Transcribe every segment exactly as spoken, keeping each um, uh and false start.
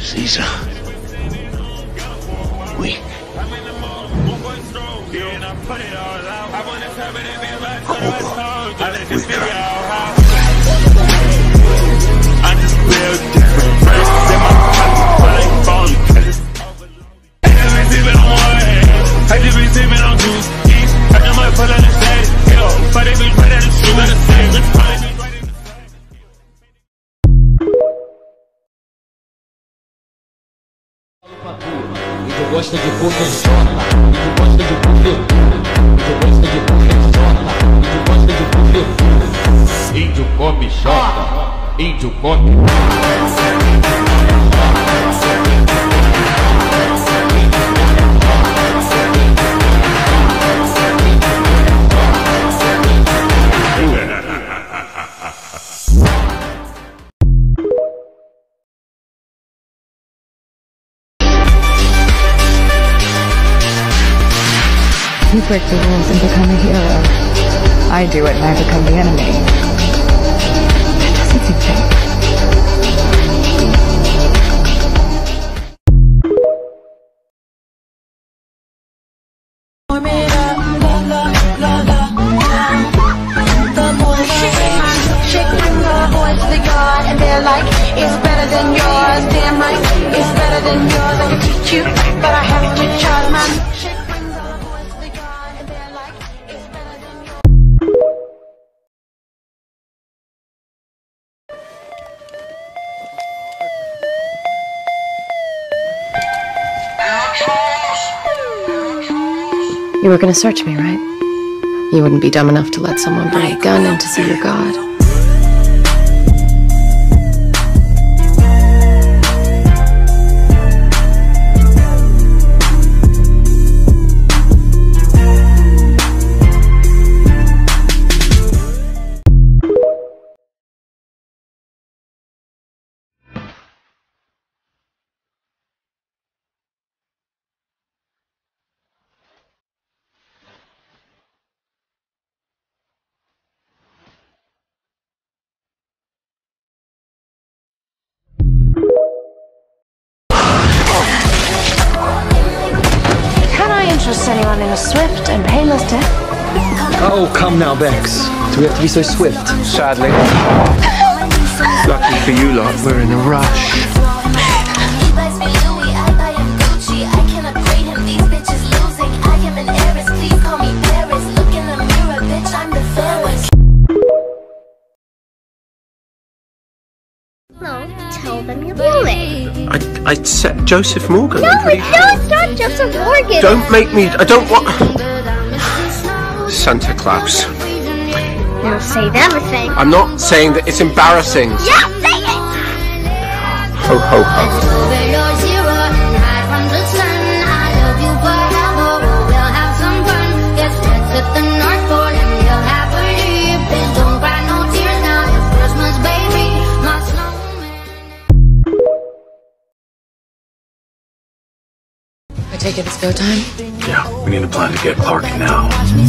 Caesar. Weak. I just feel different. In my pocket, but I ain't falling. I just been sipping on one. I just been sipping on juice. I just might pull out the stage. But they be right at the shoe. Let us say, let's find it. Índio gosta de puta de zona. Índio gosta de puta. Índio gosta de puta de zona. Índio gosta de puta. Índio come jota. Índio come. You break the rules and become a hero. I do it and I become the enemy. That doesn't seem fair. And they're like, it's better than yours. Damn right, it's better than yours. I can teach you, but I have to charge my. You were gonna search me, right? You wouldn't be dumb enough to let someone bring a gun in to see your god. Interest anyone in a swift and painless death? Oh, come now, Bex. Do we have to be so swift? Sadly. Lucky for you lot, we're in a rush. No, tell them you're feeling. I, I said Joseph Morgan. No, no, it's not Joseph Morgan. Don't make me. I don't want. Santa Claus. Now say everything. I'm not saying that it's embarrassing. Yeah, say it. Ho ho ho. I take it it's go time? Yeah, we need a plan to get parking now.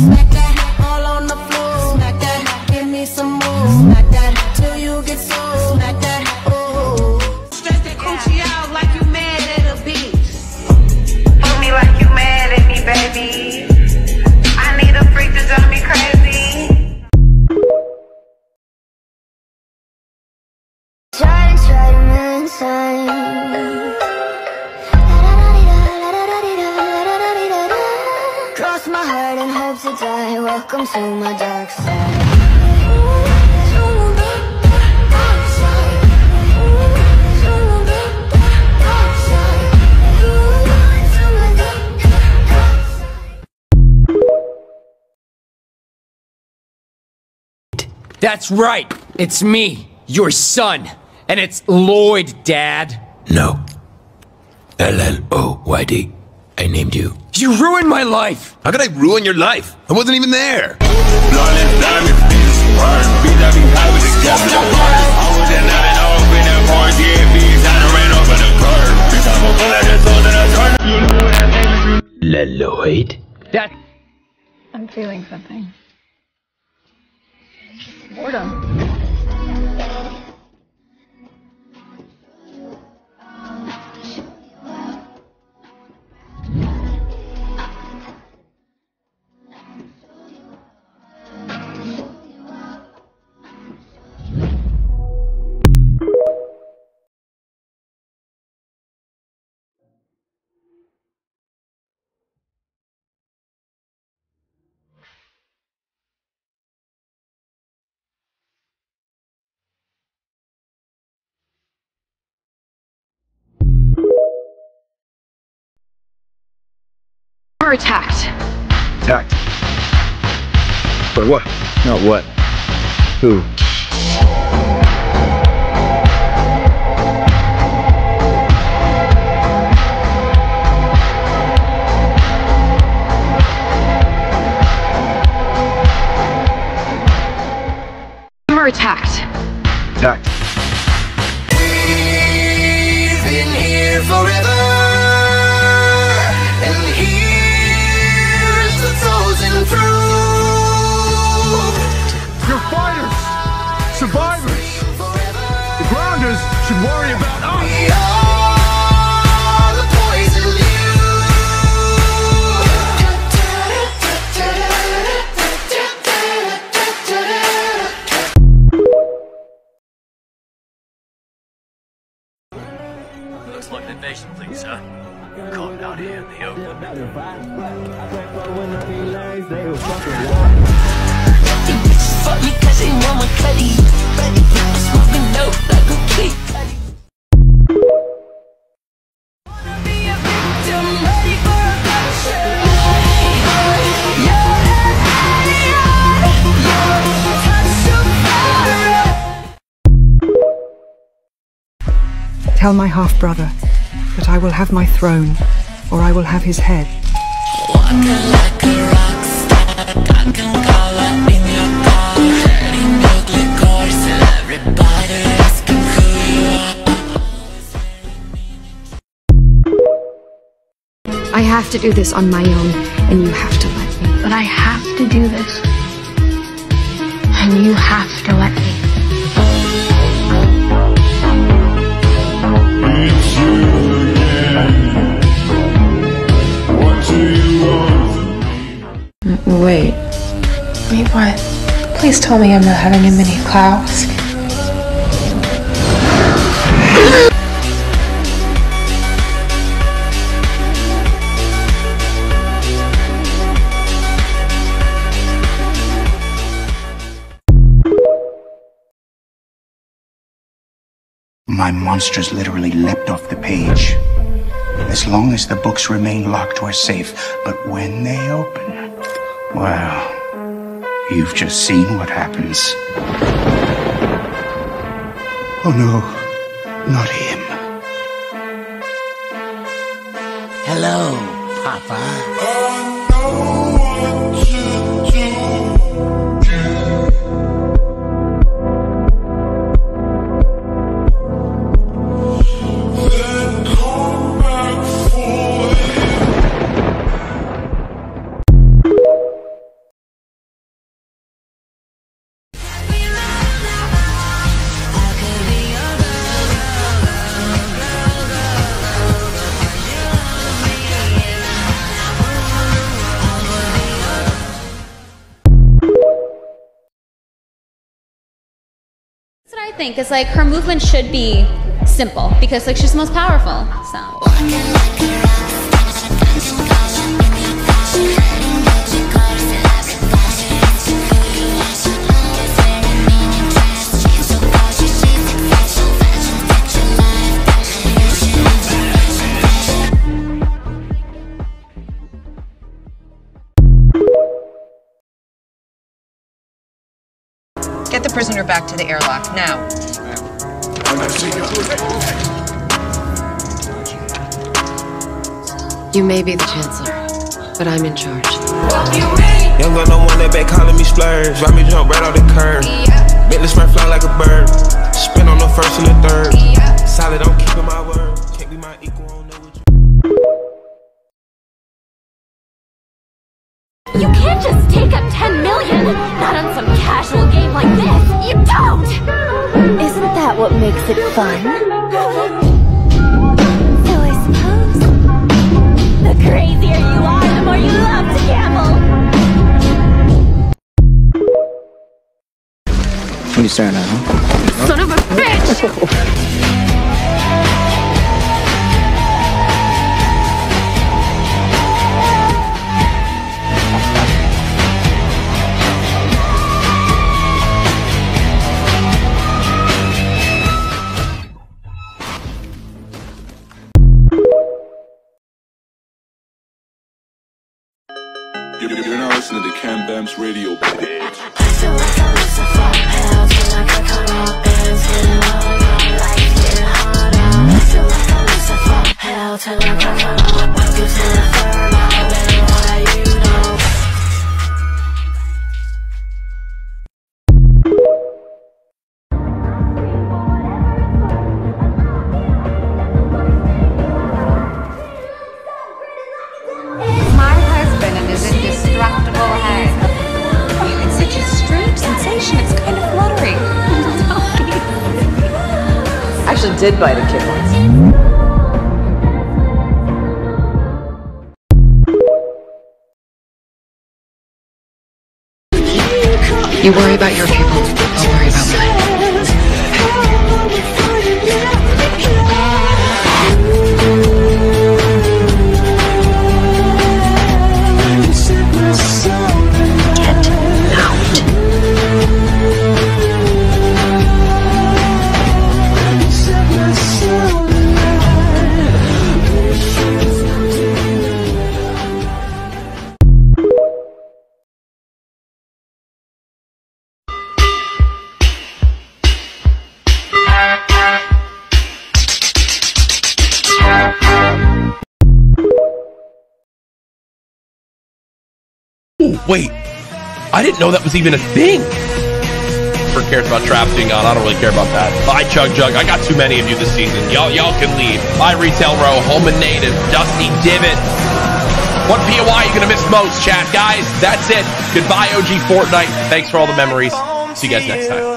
Cross my heart and hope to die. Welcome to my dark side. That's right. It's me, your son. And it's Lloyd, Dad. No. L L O Y D. I named you. You ruined my life! How could I ruin your life? I wasn't even there! Lloyd? That... I'm feeling something. Boredom. attacked. Attacked. But what? Not what. Who? We're attacked. Attacked. We've been here forever, and here's the frozen fruit. You're fighters, survivors. The grounders should worry about us. We are the poison Looks like an invasion thing, sir. Caught out here in the open. fuck me cause they want my cutty. Smoking dope like a kid. Tell my half-brother that I will have my throne, or I will have his head. Walking like a rock star, talking color in your car, hurting ugly cars, and everybody asking who you are. I have to do this on my own, and you have to let me. But I have to do this. And you have to let me. It's you again. What do you want from me? Wait. Wait, what? Please tell me I'm not having a mini Klaus. My monsters literally leapt off the page. As long as the books remain locked, we're safe. But when they open, well, you've just seen what happens. Oh no, not him. Hello, Papa. That's what I think, is like her movement should be simple because like she's the most powerful, so. Get the prisoner back to the airlock, now. You may be the Chancellor, but I'm in charge. Young got no one that back calling me splurge. Ride me jump right off the curb. Yeah. Bentley spread fly like a bird. Spin on the first and the third. Yeah. Solid, I'm keeping my word. Can't be my equal, I don't know what you. You can't just take up ten million, not on some casual game like this. You don't! Isn't that what makes it fun? So I suppose the crazier you are, the more you love to gamble. What are you staring at, huh? Son of a bitch! Cam Bam's radio page. My husband and his indestructible head. Oh, it's such a strange sensation. It's kind of fluttering. I actually did bite a kid once. You worry about your people, I'll worry about mine. Wait, I didn't know that was even a thing. For cares about trafficking on, I don't really care about that. Bye, Chug Jug. I got too many of you this season. Y'all, y'all can leave. Bye, Retail Row, Home and Native, Dusty Divot. What P O I are you gonna miss most, chat, guys? That's it. Goodbye, O G Fortnite. Thanks for all the memories. See you guys next time.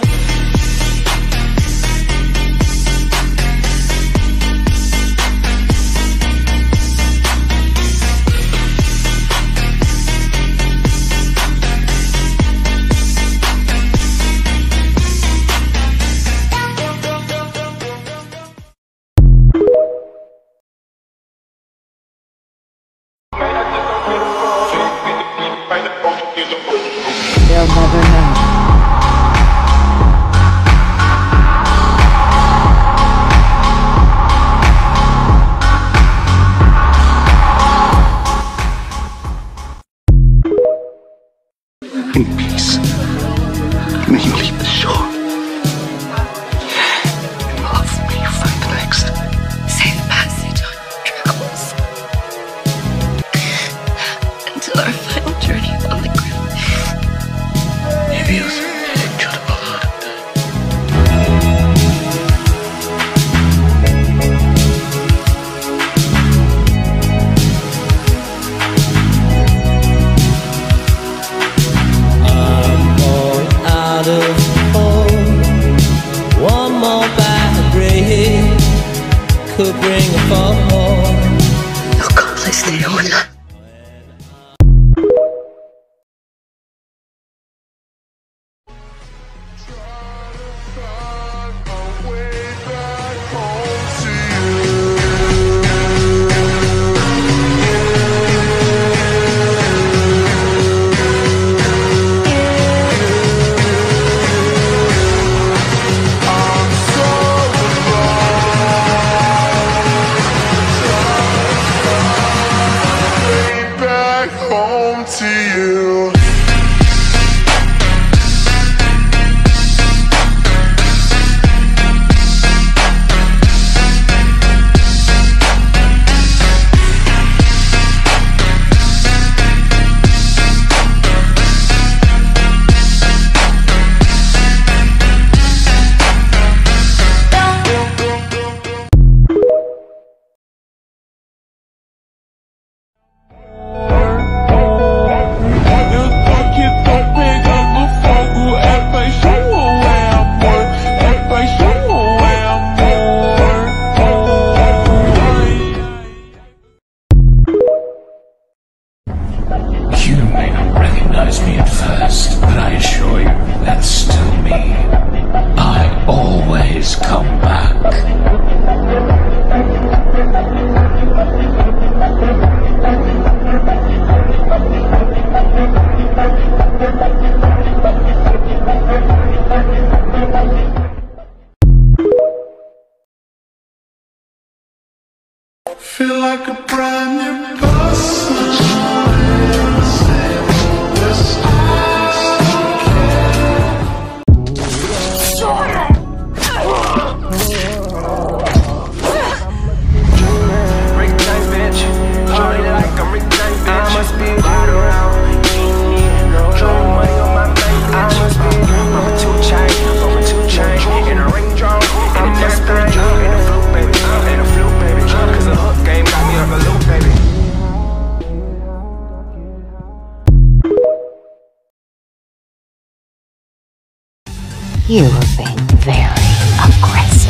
They'll never know. In peace. May you leave the shore. In love, may you find the next. Safe passage on your travels. Until our final journey on the ground. Dios, hecho de palarte. I'm all out of hope. One more bad break could bring a fall. No cosas de una. Home to you. You may not recognize me at first, but I assure you, that's still me. I always come back. Feel like a brand new person. You have been very aggressive.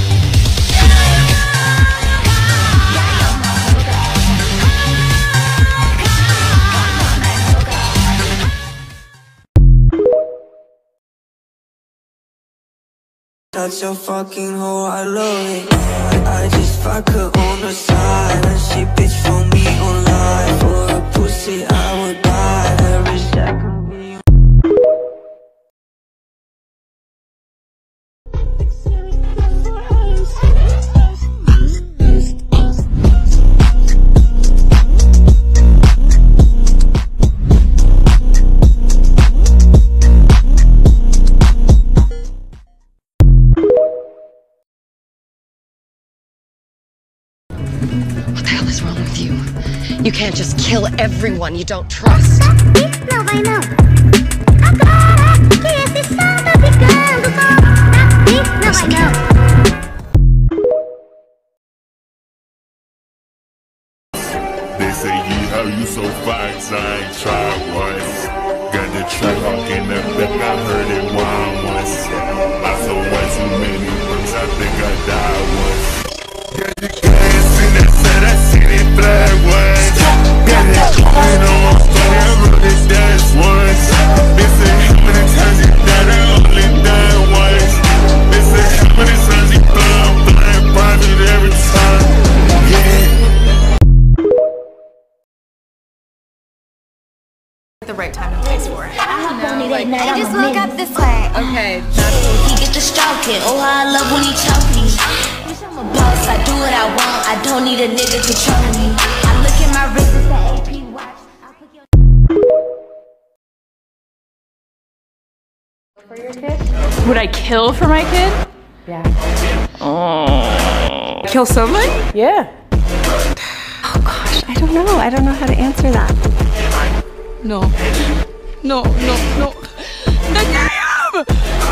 That's your fucking hoe, I love it. I, I just fuck her on the side, and she bitch for me online. For a pussy, I would die every second. What the hell is wrong with you? You can't just kill everyone you don't trust. They say, you how you so fine, so I ain't tried once. Got the track hawk in the back, I heard it whine once. I saw way too many books, I think I died once. Got the gas in that set, I seen it black once. Got that coin on my phone, I wrote it dance once. They say, how many times you died, I only died once. They say, how many times you blind, blind, blinded every time. Yeah. The right time and place for it. I No, like, I just woke up this way. okay, that's He get the stroking. Oh, how I love when he choke me. Bitch, I'm a boss. I do what I want. I don't need a nigga control me. I look at my wrist with the A P watch. for your kid. Would I kill for my kid? Yeah. Oh. Kill someone? Yeah. Oh gosh, I don't know. I don't know how to answer that. No. No, no, no. The damn!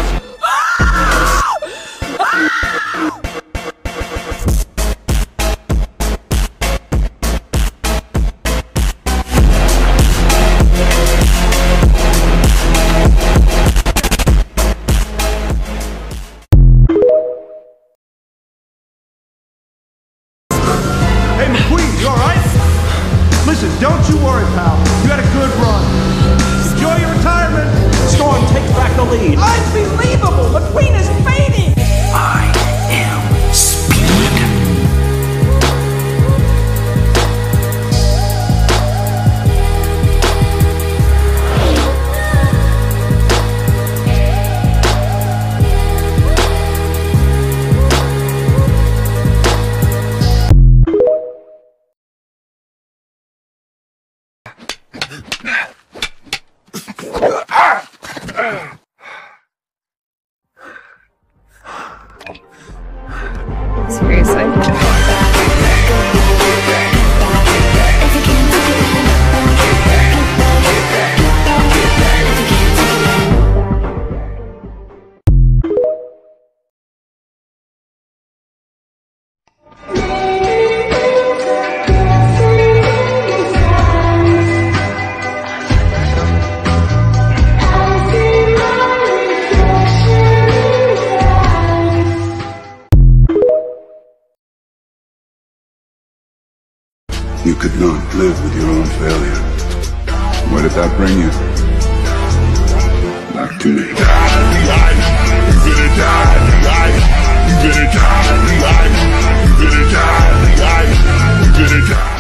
Hey, McQueen, you alright? Listen, don't you worry, pal. You had a good run. Enjoy your retirement. Storm takes back the lead. Unbelievable! McQueen is fading! I am speed. Seriously? You could not live with your own failure. Where did that bring you? Back to me. You gonna die, you gonna die, you gonna die, you gonna die.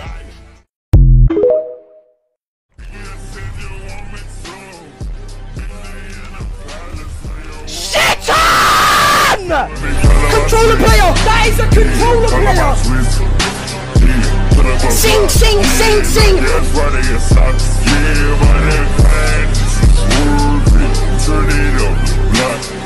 Shit on! Controller player! That is a controller player! Sing, sing, sing, sing! Turn it up, black.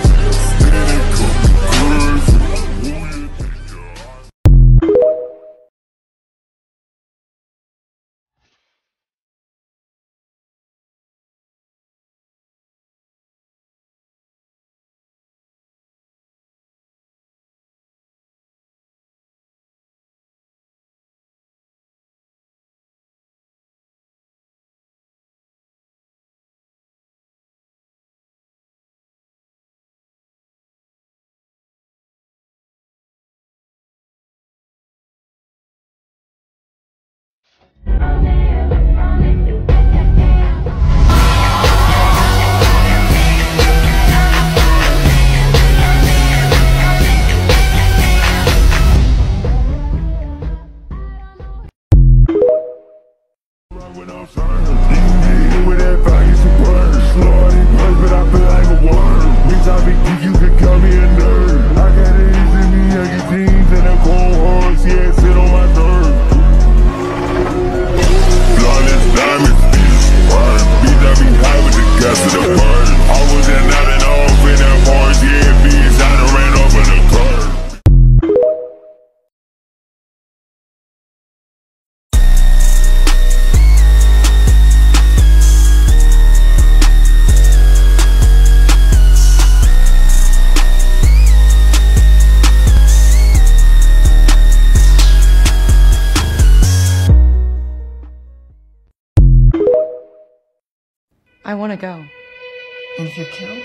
I want to go. And if you're killed,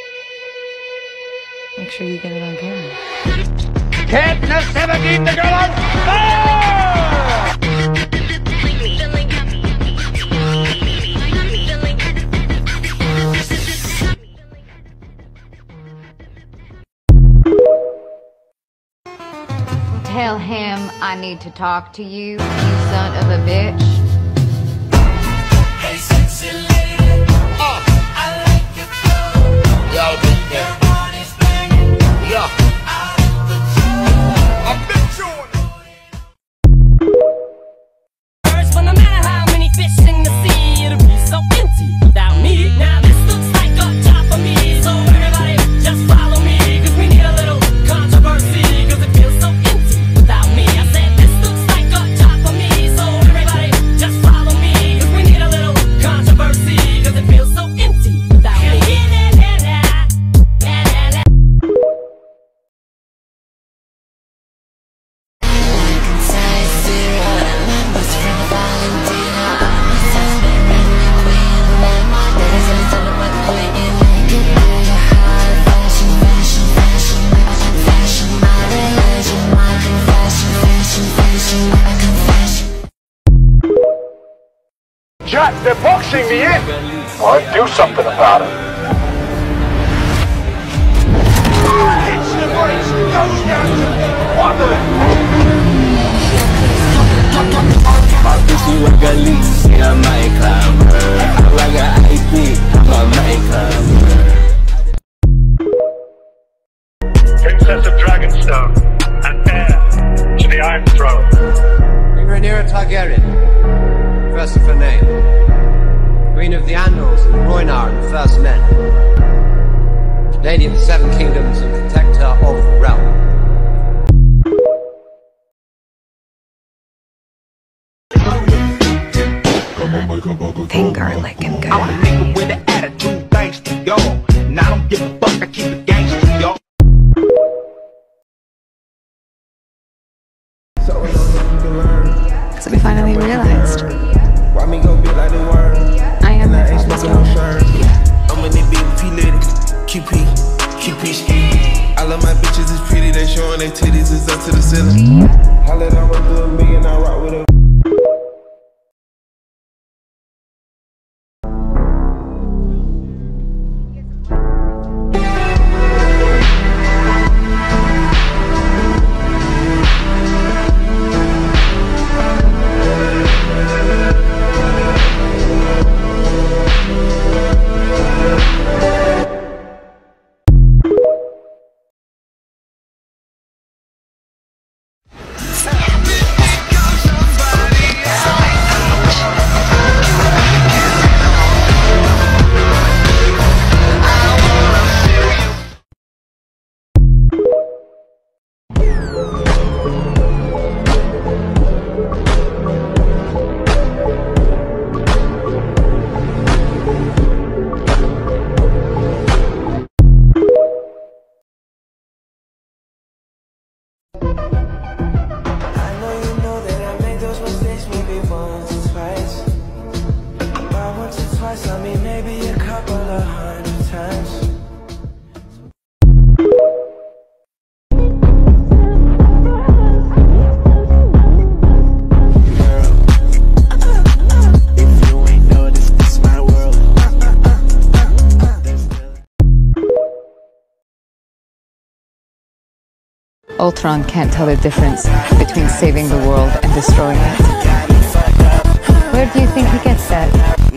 make sure you get it on camera. Katniss seventeen the girl on fire! Tell him I need to talk to you, you son of a bitch. Hey, sexy lady. Uh, I like your flow. Yo, bitch. Your body's banging. Yo. I bet you. First, but no matter how many fish in the sea, it'll be so empty without me. Now this looks like a job for me, so everybody just follow me, cause we need a little controversy, cause it feels so empty without me. I said this looks like a job for me, so everybody just follow me, cause we need a little controversy, cause it feels so empty without me. Jack, they're boxing me in! I'll do something about it. Hits the brakes, goes down to one of My pussy like a lease, yeah, I might climb her. I like an I P, I might climb her. Princess of Dragonstone, and heir to the Iron Throne. Rhaenyra Targaryen, first of her name, Queen of the Andals and Rhoynar and the First Men, Lady of the Seven Kingdoms and Protector of the Realm. Pink garlic and go. I'm a nigga with an attitude, thanks to y'all. And I don't give a fuck, I keep it gangster, y'all. So we finally realized Why me go big like the worm? I am my father's daughter. I'm in the B P lady, Q P, Q P ski. I love my bitches, it's pretty, they showing their titties, it's up to the ceiling. I let her run through a million, I rock with her. Ultron can't tell the difference between saving the world and destroying it. Where do you think he gets that?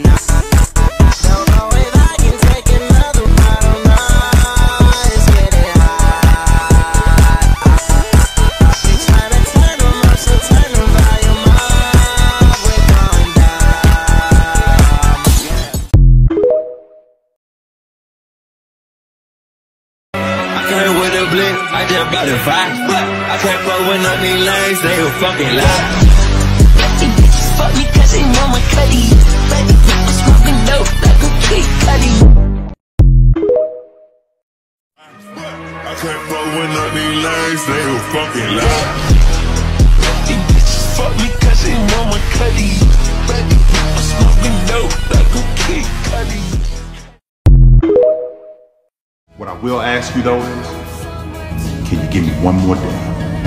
I just got a vibe. I can't fuck with none of these lanes, they a fucking lie. These bitches fuck me cause they want my cutty. I'm smoking dope like a kid cutty. I can't fuck with none of these lanes, they a fucking lie. These bitches fuck me cause they want my cutty. I'm smoking dope like a kid. What I will ask you though is, can you give me one more day?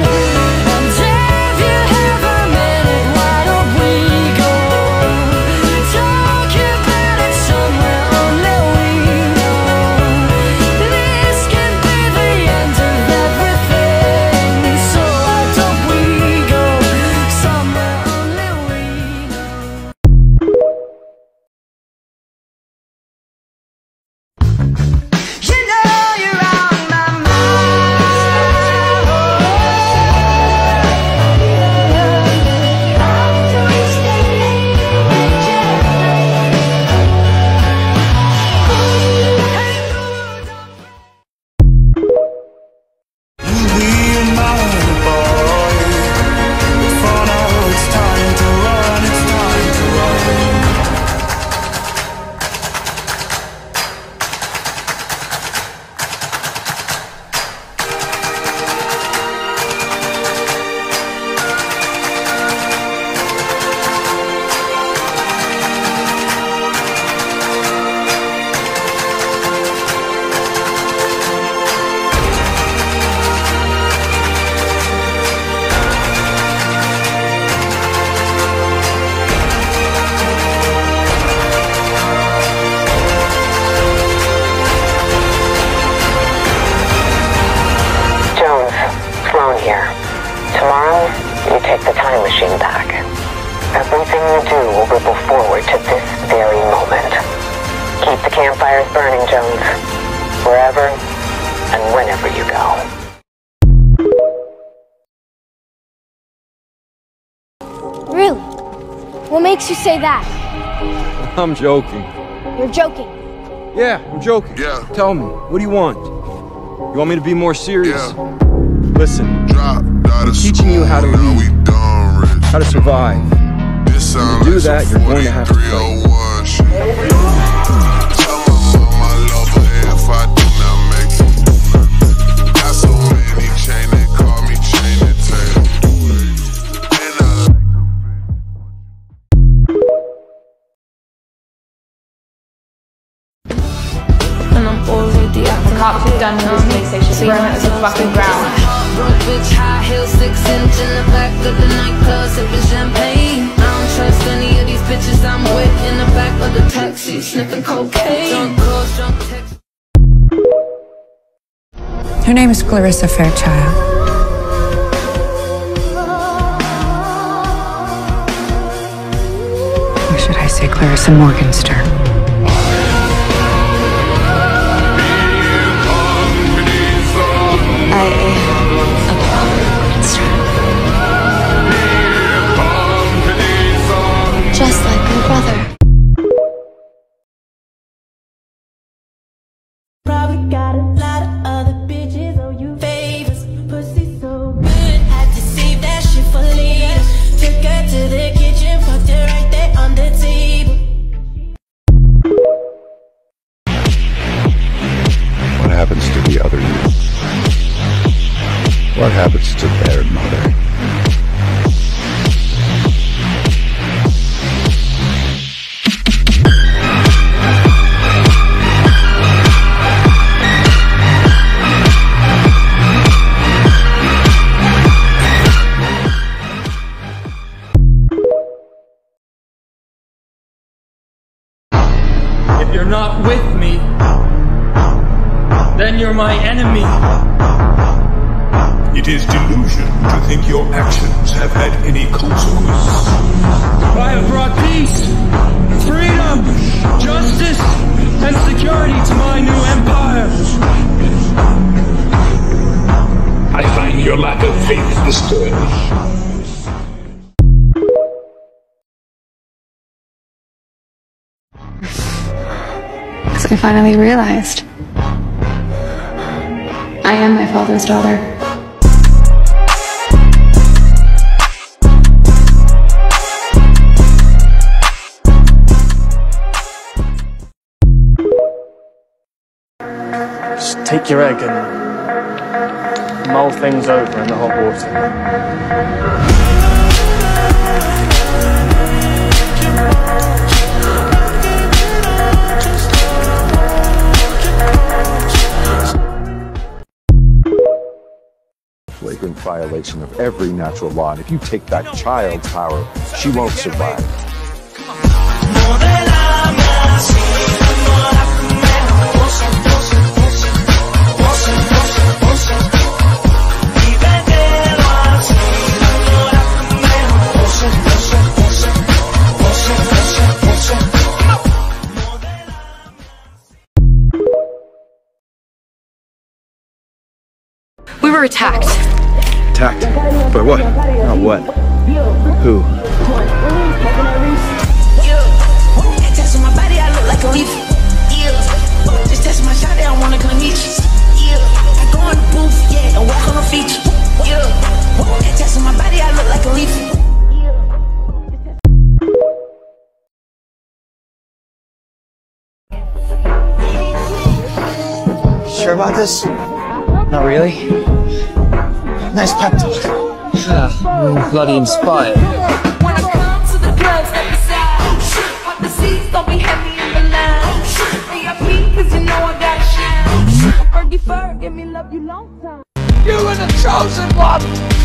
Here. Tomorrow, you take the time machine back. Everything you do will ripple forward to this very moment. Keep the campfires burning, Jones. Wherever and whenever you go. Really? What makes you say that? I'm joking. You're joking. Yeah, I'm joking. Yeah. Tell me, what do you want? You want me to be more serious? Yeah. Listen, I'm teaching you how to lead, how to survive. And to do that, you're going to have to fight. The cops who've done this police station burn it to the fucking ground. Broke bitch, high heels, six inch in the back of the nightclub, sipping champagne. I don't trust any of these bitches I'm with in the back of the taxi, sniffing cocaine. Drunk calls, drunk texts. Her name is Clarissa Fairchild. Or should I say Clarissa Morgenstern? I am a monster. Just like my brother. Probably got a lot of other bitches on you favors. Pussy so good, had to save that shit for later. Took her to the kitchen, fucked her right there on the table. What happens to the other you? What happens to their mother? If you're not with me, then you're my enemy. It is delusion to think your actions have had any consequence. I have brought peace, freedom, justice, and security to my new empire. I find your lack of faith disturbing. So I finally realized I am my father's daughter. Just take your egg and mull things over in the hot water. flagrant violation of every natural law. And if you take that child's power, she won't survive. We were attacked. Attacked? By what? Not what. Who? Testing my body, I look like a leaf. Just testing my shot, they don't wanna come meet you. I go in the booth, yeah, and walk on the feature. Testing my body, I look like a leaf. Sure about this? Not really. Nice pep talk. Yeah, I'm bloody inspired. When I come to the club, step aside. But the seats don't be heavy in the line. A I P, cause you know I got shine. Fergie Ferg, give me love you long time. You were the chosen one!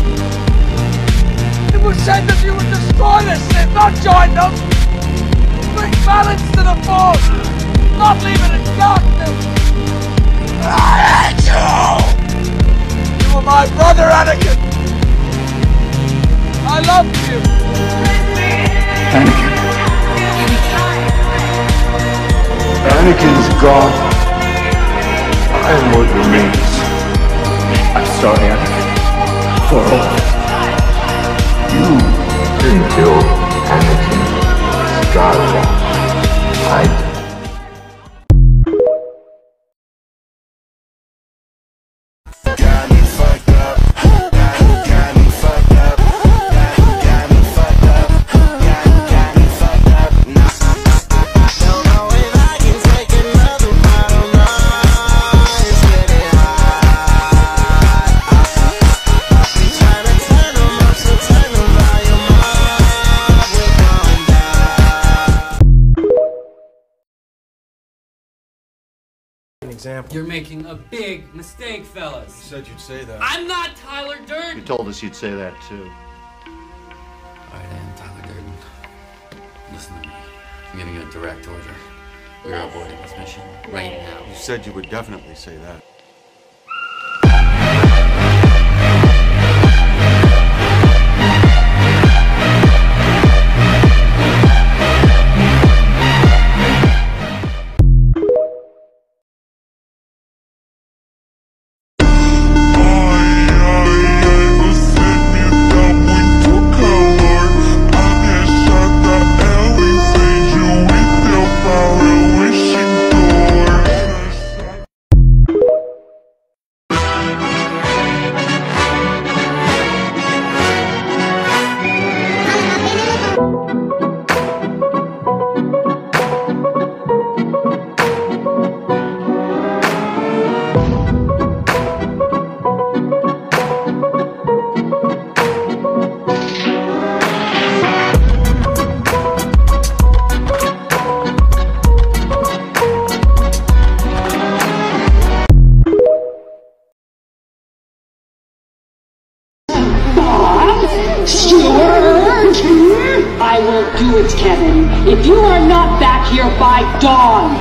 It was said that you would destroy this ship, not join them! Bring balance to the force! Not leave it in darkness! I hate you! You were my brother, Anakin! I love you! Anakin. Anakin's gone. I am what remains. I'm sorry, Anakin. For all. You didn't kill Anakin Skywalker. I did. Example. You're making a big mistake, fellas. You said you'd say that. I'm not Tyler Durden. You told us you'd say that too. I am Tyler Durden. Listen to me. I'm giving you a direct order. We're aborting this mission right now. You said you would definitely say that. I will do it, Kevin. If you are not back here by dawn.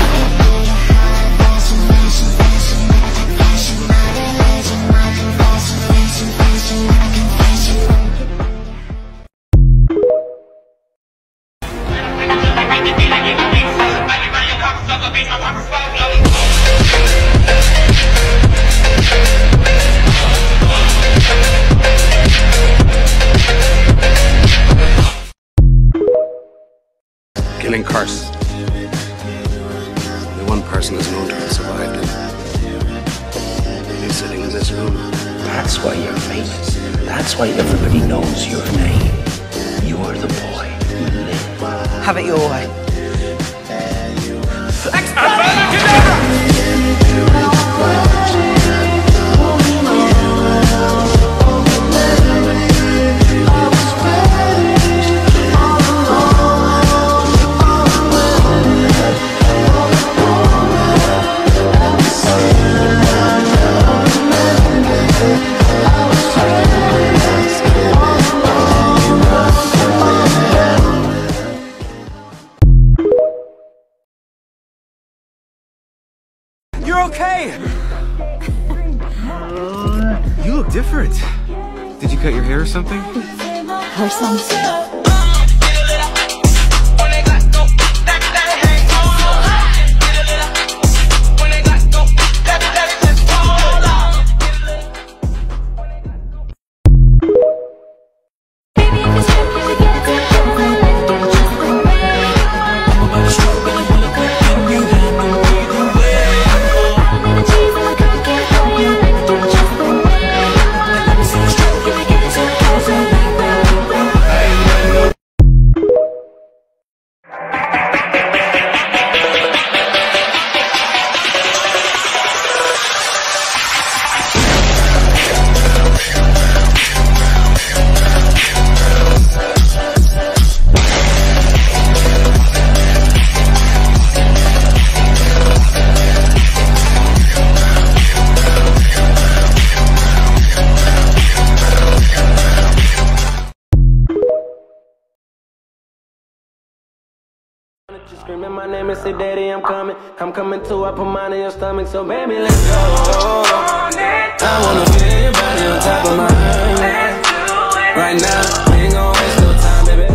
Killing Carson. Only one person is known to have survived it. He's sitting in this room. That's why you're famous. That's why everybody knows your name. You're the boy who lived. Have it your way. Oh, different. Did you cut your hair or something? Or something. Screaming my name and say, Daddy, I'm coming. I'm coming too. I put mine in your stomach, so baby, let's go. I wanna feel your body on top of mine. Right now, we ain't gon' waste no time, baby.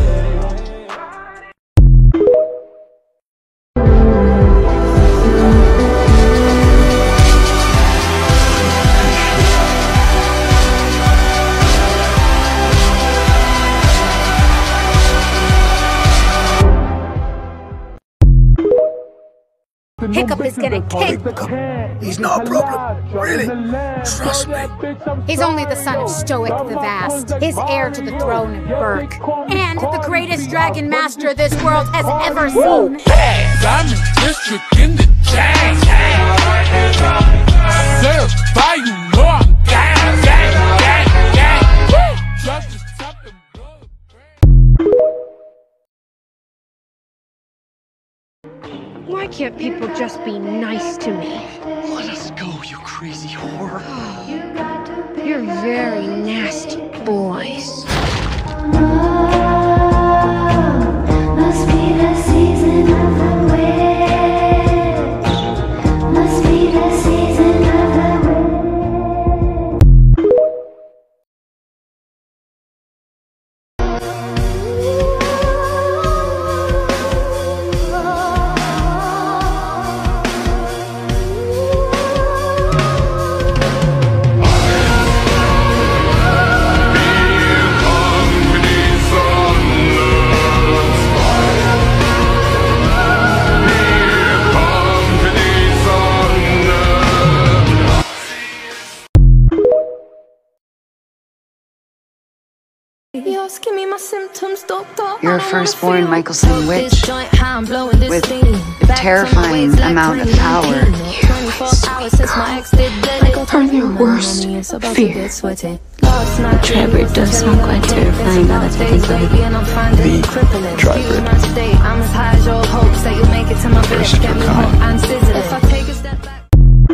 Hiccup is gonna kick. He's not a problem. Really. Trust me. He's only the son of Stoic the Vast, his heir to the throne of Burke, and the greatest dragon master this world has ever seen. Diamond District in the jazz. Serve by you know I'm gang, gang, gang, gang. Just the top and Why can't people just be nice to me? Let us go, you crazy whore. You're very nasty boys. Must be the season of the witch. Must be the season of the witch. Give me my symptoms, doctor. You're a firstborn Michelson witch with a terrifying amount of power. Are their worst fear? Trevor does sound quite terrifying now that I think of it. The Trevor. I'm as high as your hopes that you'll make it to my village. Get me hot and sizzling. If I take a step back.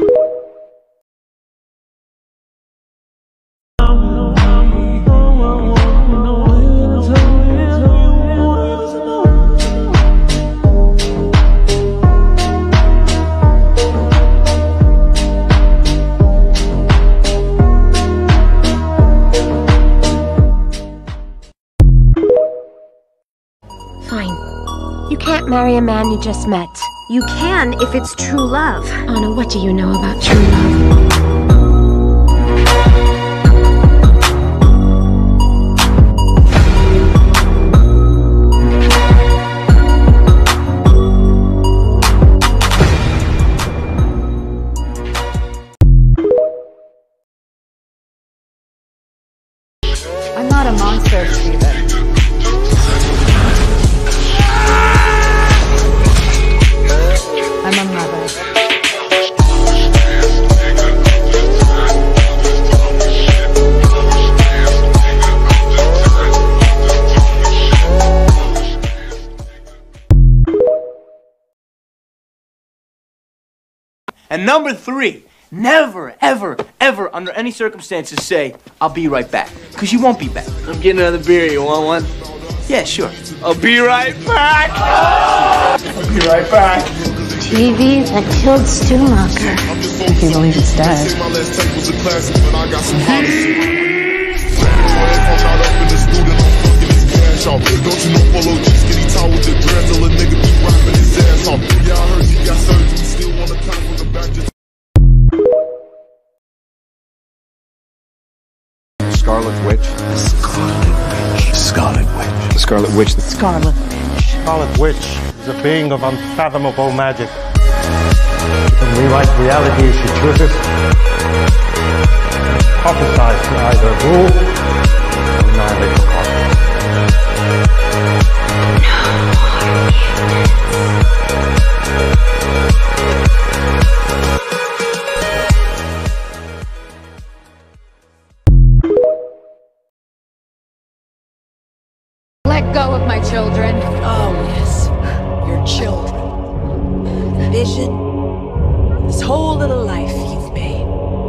Fine. You can't marry a man you just met. You can if it's true love. Anna, what do you know about true love? I'm not a monster, Steven. I'm a mother. And number three, never, ever, ever, under any circumstances say, I'll be right back. Because you won't be back. I'm getting another beer. You want one? Yeah, sure. I'll be right back. I'll be right back. Evie that killed Stumacher. If you believe it's dead. Don't you know Polo G skinny tall with the dreads till a nigga be rapping his ass off. Yeah, I heard you got surgery, still wanna come from the back just Scarlet Witch. The Scarlet Witch. Scarlet Witch. The Scarlet Witch. The Scarlet Witch. Scarlet Witch is a being of unfathomable magic. She can rewrite reality as she chooses. Prophesies to either rule or annihilate the cosmos. Let go of my children. Oh, yes. Your children. The vision. This whole little life you've made.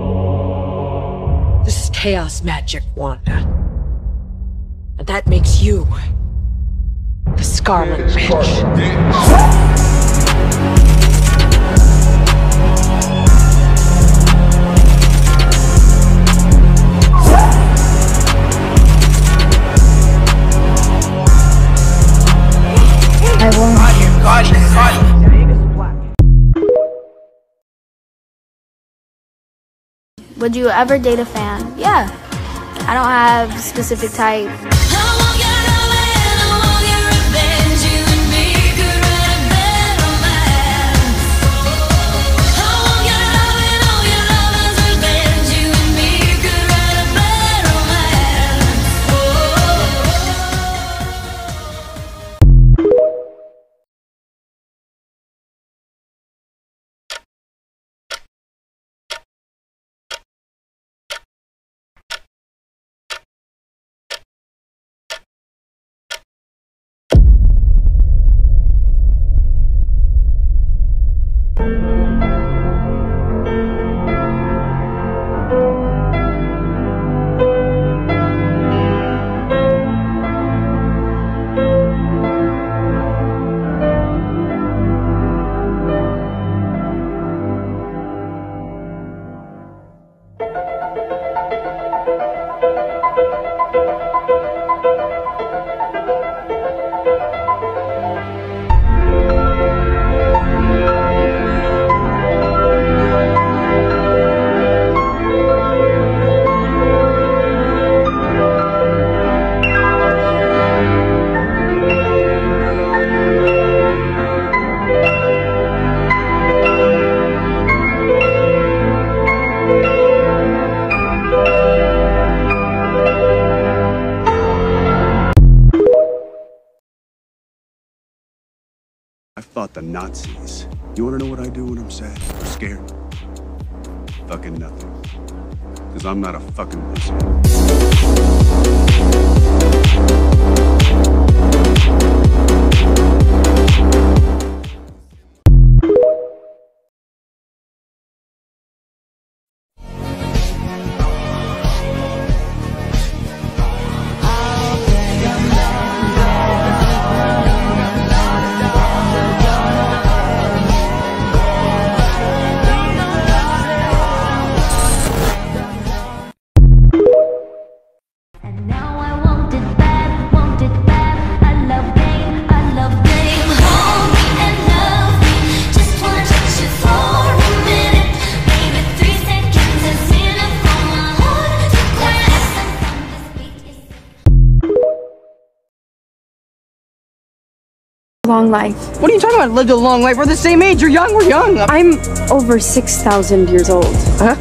This is chaos magic, Wanda. And that makes you the Scarlet Witch. I won't. God, God, God. Would you ever date a fan? Yeah. I don't have a specific type. I fought the Nazis. You wanna know what I do when I'm sad or scared? Fucking nothing. Cause I'm not a fucking pussy. Long life. What are you talking about? Lived a long life. We're the same age. You're young. We're young. I'm over six thousand years old. Huh?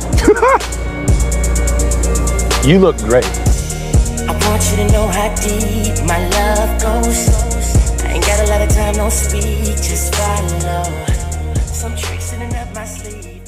You look great. I want you to know how deep my love goes. I ain't got a lot of time, no speak, just follow. Some tricks in and up my sleeve.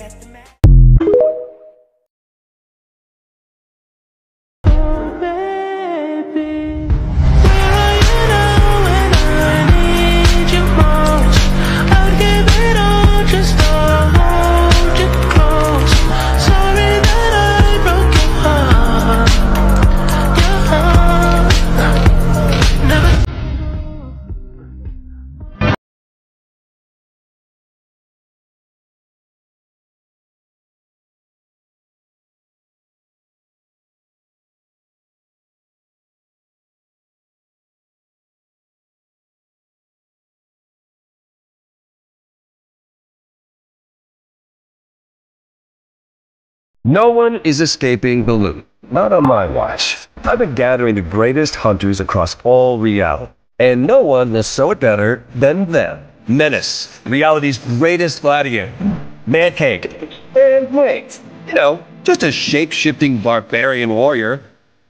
No one is escaping the loot. Not on my watch. I've been gathering the greatest hunters across all reality. And no one will show it better than them. Menace, reality's greatest gladiator. Man-cake. And wait, you know, just a shape-shifting barbarian warrior.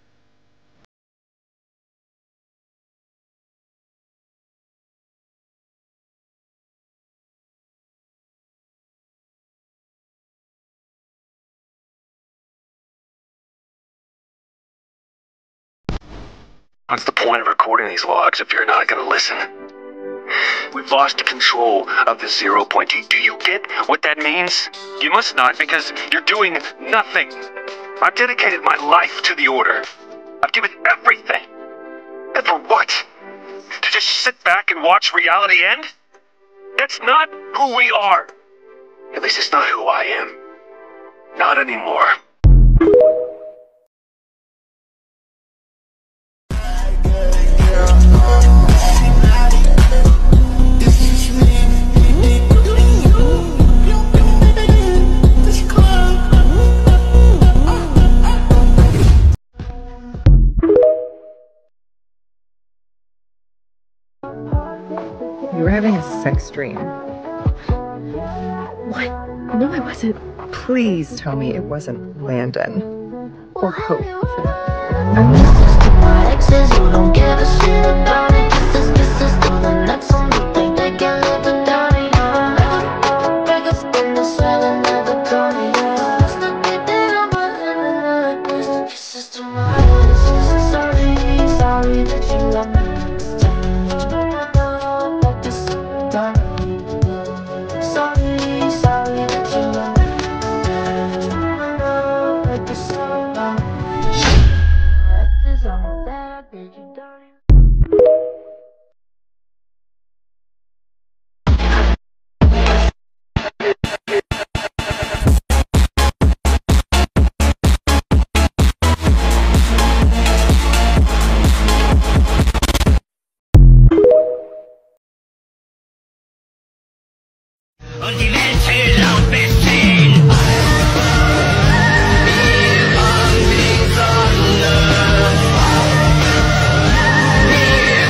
What's the point of recording these logs if you're not gonna listen? We've lost control of the zero point. Do, do you get what that means? You must not, because you're doing nothing. I've dedicated my life to the Order. I've given everything. And for what? To just sit back and watch reality end? That's not who we are. At least it's not who I am. Not anymore. You were having a sex dream. What? No, I wasn't. Please tell me it wasn't Landon. Or Hope. My exes, you don't give a shit about it. Kisses, kisses to the next one. You think they can live without it? Break us in the cell and never done it. It's not that I'm behind the line. Kisses to my exes. Sorry, sorry that you left me. Sorry, sorry that you left me. Like the sun. Exes on that, did you die? Und die Welt will laut bestehen. Wir waren die Sonne. Wir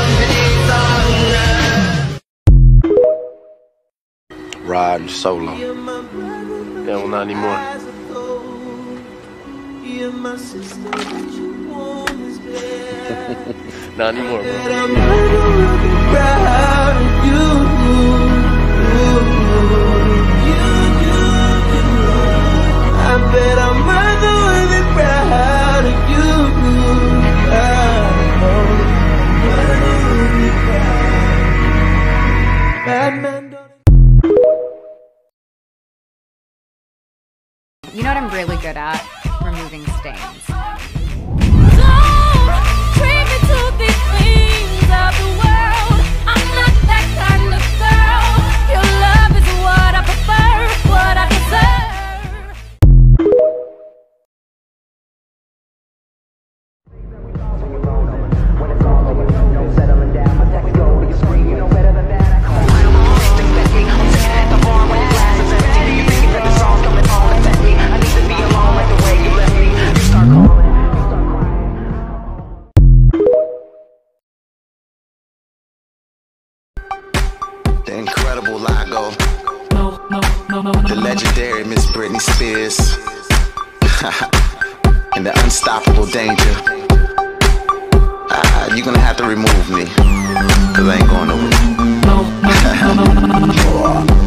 waren die Sonne. Riding solo. Yeah, well, not anymore. Not anymore, bro. I bet I'm mother will be proud of you. You know what I'm really good at? Removing stains. Don't bring me to these things of the world. I'm not that kind of girl. Your love is what I prefer, what I deserve. The incredible Lago. The legendary Miss Britney Spears. And the unstoppable Danger. Uh, you're gonna have to remove me, cause I ain't going nowhere.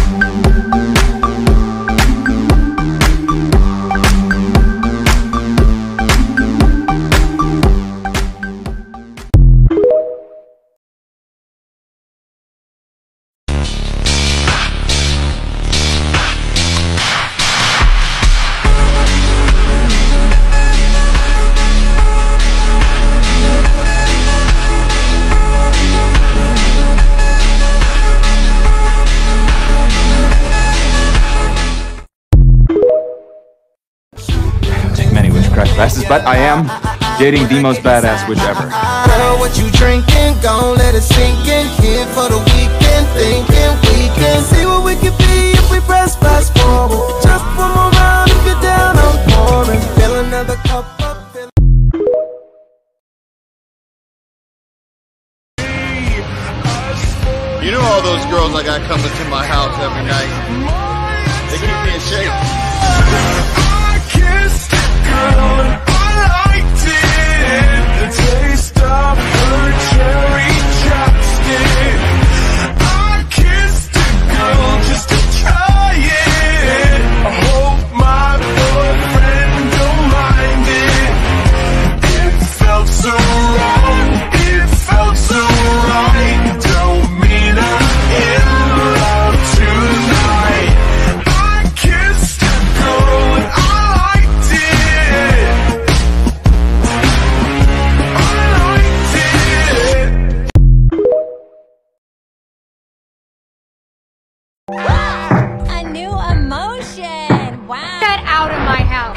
Fastest, but I am dating the most badass witch ever. Girl, what you drinking? Gon' let it sink in. Here for the weekend, thinking we can see what we could be if we press fast forward. Just one more round if you're You know all those girls I got coming to my house every night. They keep me in shape. I kissed a girl and I liked it. The taste of her cherry chapstick. I kissed a girl just to try it. I hope my boyfriend don't mind it. It felt so wrong. It felt so right. Don't mean I'm in love tonight. I kissed a girl and I liked it. I liked it. A new emotion. Wow. Get out of my house.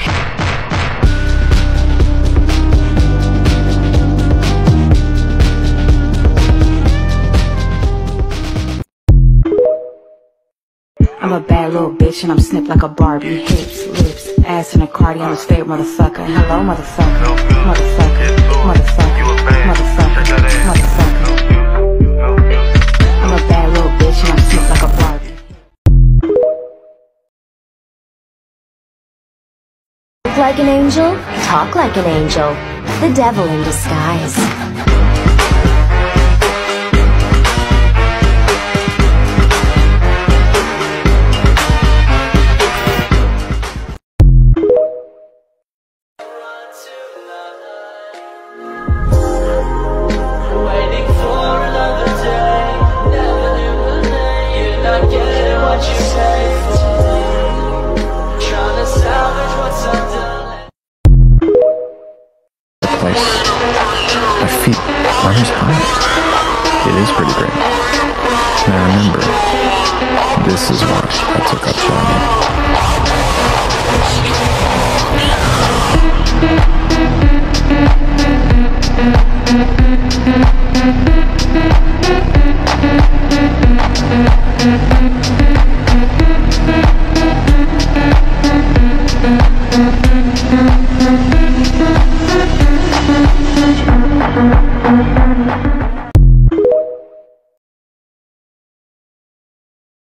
I'm a bad little bitch and I'm snipped like a Barbie. Hips, lips, ass in a cardi-on's favorite motherfucker. Hello, motherfucker, motherfucker, motherfucker, motherfucker, motherfucker. I'm a bad little bitch and I'm snipped like a Barbie. Look like an angel, talk like an angel. The devil in disguise. Waiting for another day. Never knew the name. You're not getting what you say for. Trying to salvage what's undone. Place. My feet aren't as high. It is pretty great. And I remember, this is why I took up shouting.